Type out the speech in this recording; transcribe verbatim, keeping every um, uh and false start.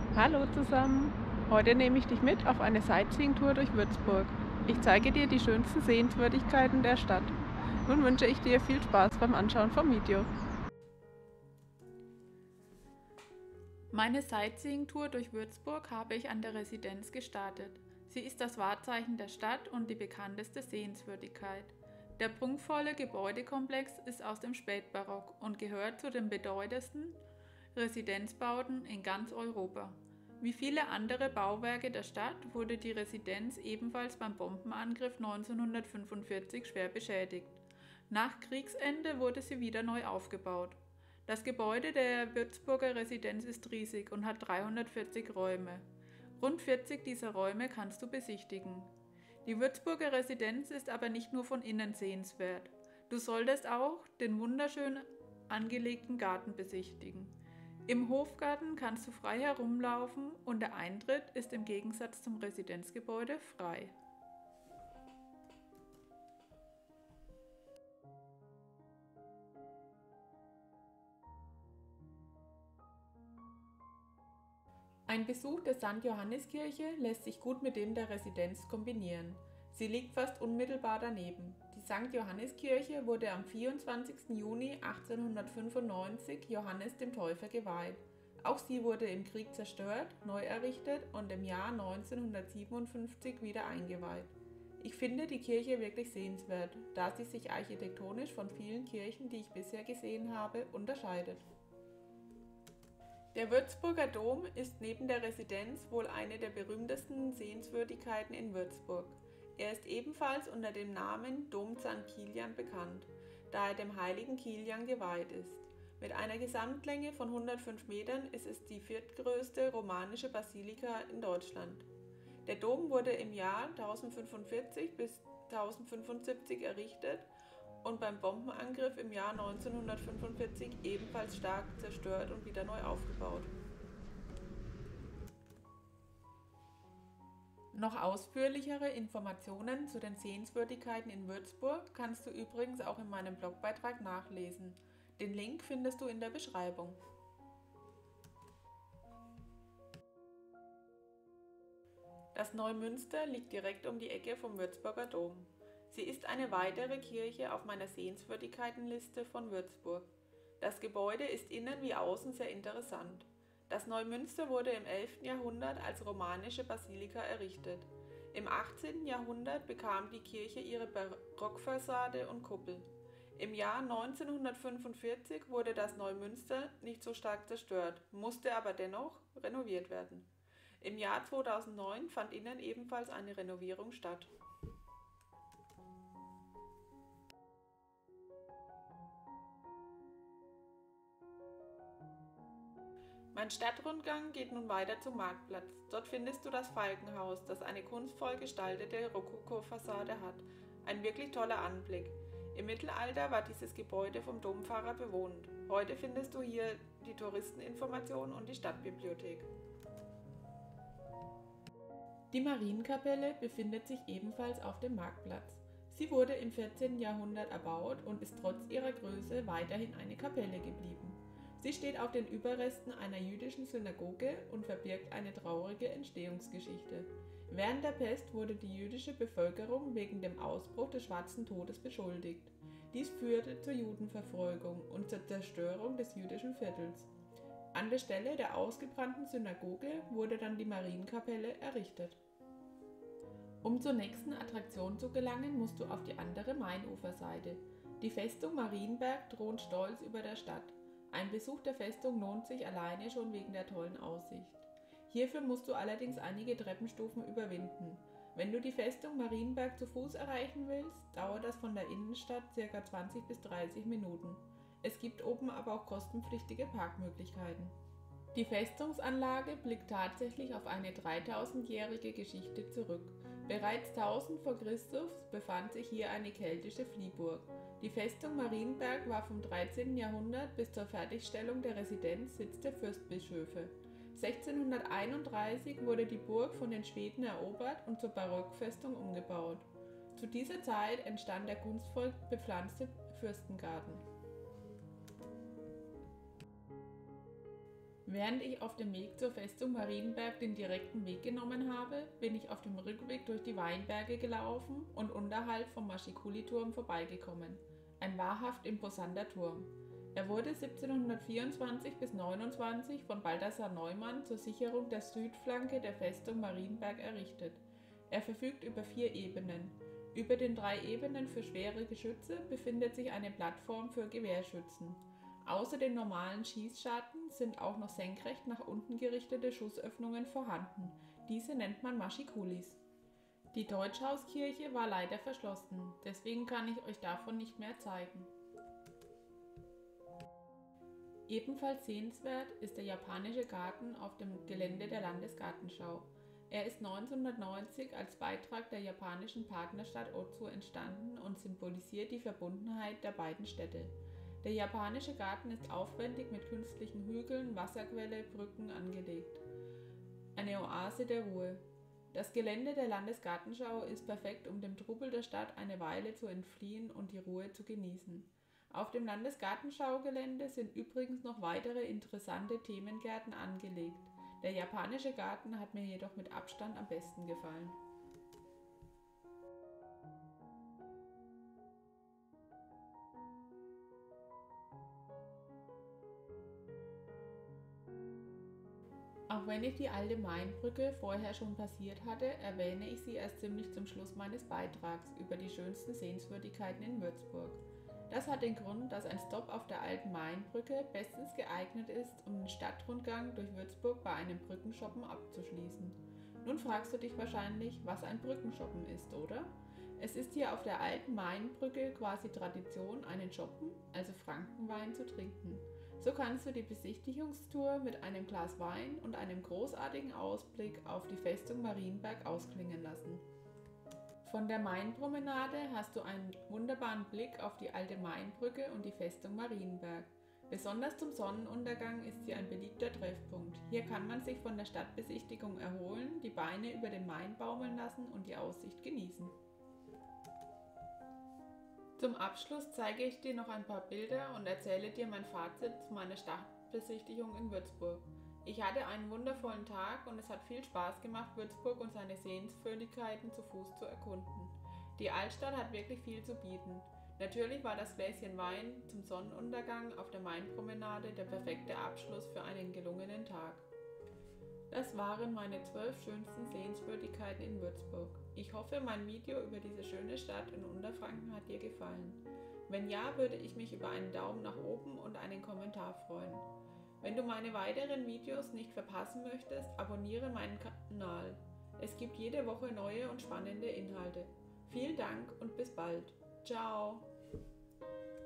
Hallo zusammen. Heute nehme ich dich mit auf eine Sightseeing-Tour durch Würzburg. Ich zeige dir die schönsten Sehenswürdigkeiten der Stadt. Nun wünsche ich dir viel Spaß beim Anschauen vom Video. Meine Sightseeing-Tour durch Würzburg habe ich an der Residenz gestartet. Sie ist das Wahrzeichen der Stadt und die bekannteste Sehenswürdigkeit. Der prunkvolle Gebäudekomplex ist aus dem Spätbarock und gehört zu den bedeutendsten Residenzbauten in ganz Europa. Wie viele andere Bauwerke der Stadt wurde die Residenz ebenfalls beim Bombenangriff neunzehnhundertfünfundvierzig schwer beschädigt. Nach Kriegsende wurde sie wieder neu aufgebaut. Das Gebäude der Würzburger Residenz ist riesig und hat dreihundertvierzig Räume. Rund vierzig dieser Räume kannst du besichtigen. Die Würzburger Residenz ist aber nicht nur von innen sehenswert. Du solltest auch den wunderschön angelegten Garten besichtigen. Im Hofgarten kannst du frei herumlaufen und der Eintritt ist im Gegensatz zum Residenzgebäude frei. Ein Besuch der Sankt Johanniskirche lässt sich gut mit dem der Residenz kombinieren. Sie liegt fast unmittelbar daneben. Die Sankt Johanniskirche wurde am vierundzwanzigsten Juni achtzehnhundertfünfundneunzig Johannes dem Täufer geweiht. Auch sie wurde im Krieg zerstört, neu errichtet und im Jahr neunzehnhundertsiebenundfünfzig wieder eingeweiht. Ich finde die Kirche wirklich sehenswert, da sie sich architektonisch von vielen Kirchen, die ich bisher gesehen habe, unterscheidet. Der Würzburger Dom ist neben der Residenz wohl eine der berühmtesten Sehenswürdigkeiten in Würzburg. Er ist ebenfalls unter dem Namen Dom Sankt Kilian bekannt, da er dem heiligen Kilian geweiht ist. Mit einer Gesamtlänge von hundertfünf Metern ist es die viertgrößte romanische Basilika in Deutschland. Der Dom wurde im Jahr tausendfünfundvierzig bis tausendfünfundsiebzig errichtet und beim Bombenangriff im Jahr neunzehnhundertfünfundvierzig ebenfalls stark zerstört und wieder neu aufgebaut. Noch ausführlichere Informationen zu den Sehenswürdigkeiten in Würzburg kannst du übrigens auch in meinem Blogbeitrag nachlesen. Den Link findest du in der Beschreibung. Das Neumünster liegt direkt um die Ecke vom Würzburger Dom. Sie ist eine weitere Kirche auf meiner Sehenswürdigkeitenliste von Würzburg. Das Gebäude ist innen wie außen sehr interessant. Das Neumünster wurde im elften Jahrhundert als romanische Basilika errichtet. Im achtzehnten Jahrhundert bekam die Kirche ihre Barockfassade und Kuppel. Im Jahr neunzehnhundertfünfundvierzig wurde das Neumünster nicht so stark zerstört, musste aber dennoch renoviert werden. Im Jahr zweitausendneun fand innen ebenfalls eine Renovierung statt. Mein Stadtrundgang geht nun weiter zum Marktplatz. Dort findest du das Falkenhaus, das eine kunstvoll gestaltete Rokoko-Fassade hat. Ein wirklich toller Anblick. Im Mittelalter war dieses Gebäude vom Dompfarrer bewohnt. Heute findest du hier die Touristeninformation und die Stadtbibliothek. Die Marienkapelle befindet sich ebenfalls auf dem Marktplatz. Sie wurde im vierzehnten Jahrhundert erbaut und ist trotz ihrer Größe weiterhin eine Kapelle geblieben. Sie steht auf den Überresten einer jüdischen Synagoge und verbirgt eine traurige Entstehungsgeschichte. Während der Pest wurde die jüdische Bevölkerung wegen dem Ausbruch des Schwarzen Todes beschuldigt. Dies führte zur Judenverfolgung und zur Zerstörung des jüdischen Viertels. An der Stelle der ausgebrannten Synagoge wurde dann die Marienkapelle errichtet. Um zur nächsten Attraktion zu gelangen, musst du auf die andere Mainuferseite. Die Festung Marienberg thront stolz über der Stadt. Ein Besuch der Festung lohnt sich alleine schon wegen der tollen Aussicht. Hierfür musst du allerdings einige Treppenstufen überwinden. Wenn du die Festung Marienberg zu Fuß erreichen willst, dauert das von der Innenstadt ca. zwanzig bis dreißig Minuten. Es gibt oben aber auch kostenpflichtige Parkmöglichkeiten. Die Festungsanlage blickt tatsächlich auf eine dreitausendjährige Geschichte zurück. Bereits tausend vor Christus befand sich hier eine keltische Fliehburg. Die Festung Marienberg war vom dreizehnten Jahrhundert bis zur Fertigstellung der Residenz Sitz der Fürstbischöfe. sechzehnhunderteinunddreißig wurde die Burg von den Schweden erobert und zur Barockfestung umgebaut. Zu dieser Zeit entstand der kunstvoll bepflanzte Fürstengarten. Während ich auf dem Weg zur Festung Marienberg den direkten Weg genommen habe, bin ich auf dem Rückweg durch die Weinberge gelaufen und unterhalb vom Maschikuli-Turm vorbeigekommen. Ein wahrhaft imposanter Turm. Er wurde siebzehnhundertvierundzwanzig bis neunundzwanzig von Balthasar Neumann zur Sicherung der Südflanke der Festung Marienberg errichtet. Er verfügt über vier Ebenen. Über den drei Ebenen für schwere Geschütze befindet sich eine Plattform für Gewehrschützen. Außer den normalen Schießscharten sind auch noch senkrecht nach unten gerichtete Schussöffnungen vorhanden. Diese nennt man Maschikulis. Die Deutschhauskirche war leider verschlossen, deswegen kann ich euch davon nicht mehr zeigen. Ebenfalls sehenswert ist der japanische Garten auf dem Gelände der Landesgartenschau. Er ist neunzehnhundertneunzig als Beitrag der japanischen Partnerstadt Otsu entstanden und symbolisiert die Verbundenheit der beiden Städte. Der japanische Garten ist aufwendig mit künstlichen Hügeln, Wasserquelle, Brücken angelegt. Eine Oase der Ruhe. Das Gelände der Landesgartenschau ist perfekt, um dem Trubel der Stadt eine Weile zu entfliehen und die Ruhe zu genießen. Auf dem Landesgartenschaugelände sind übrigens noch weitere interessante Themengärten angelegt. Der japanische Garten hat mir jedoch mit Abstand am besten gefallen. Auch wenn ich die alte Mainbrücke vorher schon passiert hatte, erwähne ich sie erst ziemlich zum Schluss meines Beitrags über die schönsten Sehenswürdigkeiten in Würzburg. Das hat den Grund, dass ein Stopp auf der alten Mainbrücke bestens geeignet ist, um den Stadtrundgang durch Würzburg bei einem Brückenshoppen abzuschließen. Nun fragst du dich wahrscheinlich, was ein Brückenshoppen ist, oder? Es ist hier auf der alten Mainbrücke quasi Tradition, einen Schoppen, also Frankenwein, zu trinken. So kannst du die Besichtigungstour mit einem Glas Wein und einem großartigen Ausblick auf die Festung Marienberg ausklingen lassen. Von der Mainpromenade hast du einen wunderbaren Blick auf die alte Mainbrücke und die Festung Marienberg. Besonders zum Sonnenuntergang ist sie ein beliebter Treffpunkt. Hier kann man sich von der Stadtbesichtigung erholen, die Beine über den Main baumeln lassen und die Aussicht genießen. Zum Abschluss zeige ich dir noch ein paar Bilder und erzähle dir mein Fazit zu meiner Stadtbesichtigung in Würzburg. Ich hatte einen wundervollen Tag und es hat viel Spaß gemacht, Würzburg und seine Sehenswürdigkeiten zu Fuß zu erkunden. Die Altstadt hat wirklich viel zu bieten. Natürlich war das Gläschen Wein zum Sonnenuntergang auf der Mainpromenade der perfekte Abschluss für einen gelungenen Tag. Das waren meine zwölf schönsten Sehenswürdigkeiten in Würzburg. Ich hoffe, mein Video über diese schöne Stadt in Unterfranken hat dir gefallen. Wenn ja, würde ich mich über einen Daumen nach oben und einen Kommentar freuen. Wenn du meine weiteren Videos nicht verpassen möchtest, abonniere meinen Kanal. Es gibt jede Woche neue und spannende Inhalte. Vielen Dank und bis bald. Ciao!